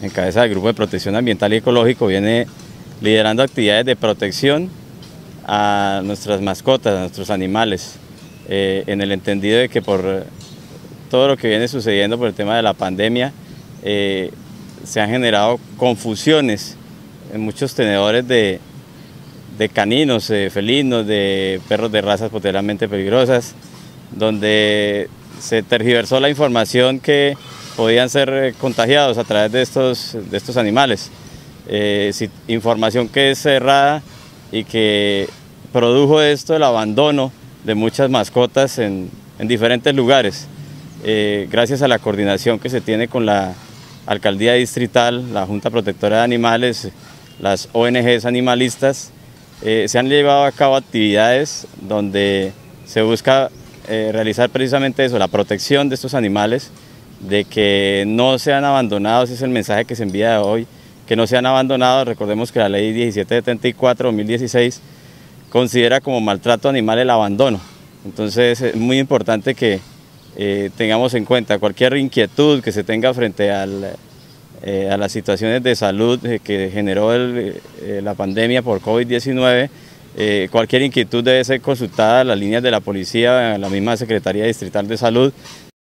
en cabeza del Grupo de Protección Ambiental y Ecológico, viene liderando actividades de protección a nuestras mascotas, a nuestros animales, en el entendido de que por todo lo que viene sucediendo por el tema de la pandemia, se han generado confusiones en muchos tenedores de caninos, felinos, de perros de razas potencialmente peligrosas, donde se tergiversó la información que podían ser contagiados a través de estos animales. Información que es errada y que produjo esto el abandono de muchas mascotas en diferentes lugares. Gracias a la coordinación que se tiene con la Alcaldía Distrital, la Junta Protectora de Animales, las ONGs animalistas, se han llevado a cabo actividades donde se busca realizar precisamente eso, la protección de estos animales, de que no sean abandonados. Ese es el mensaje que se envía hoy, que no sean abandonados. Recordemos que la ley 1774/2016 considera como maltrato animal el abandono. Entonces es muy importante que tengamos en cuenta cualquier inquietud que se tenga frente a las situaciones de salud que generó la pandemia por COVID-19. Cualquier inquietud debe ser consultada a las líneas de la policía, a la misma Secretaría Distrital de Salud.